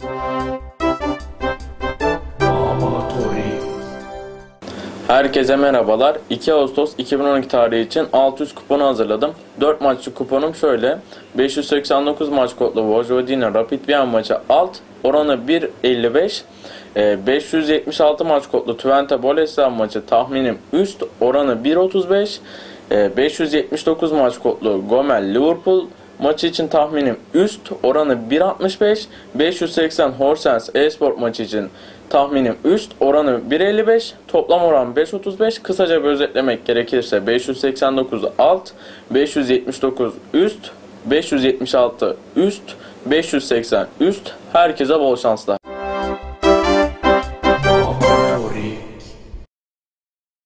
Herkese merhabalar. 2 Ağustos 2012 tarihi için 600 kuponu hazırladım. 4 maçlı kuponum şöyle. 589 maç kodlu Vojvodina Rapid Wien maçı alt. Oranı 1.55. 576 maç kodlu Twente Boleslav maçı tahminim üst. Oranı 1.35. 579 maç kodlu Gomel Liverpool maçı için tahminim üst. Oranı 1.65. 580 Horsens Esport maçı için tahminim üst. Oranı 1.55. Toplam oran 5.35. Kısaca bir özetlemek gerekirse 589 alt, 579 üst, 576 üst, 580 üst. Herkese bol şanslar.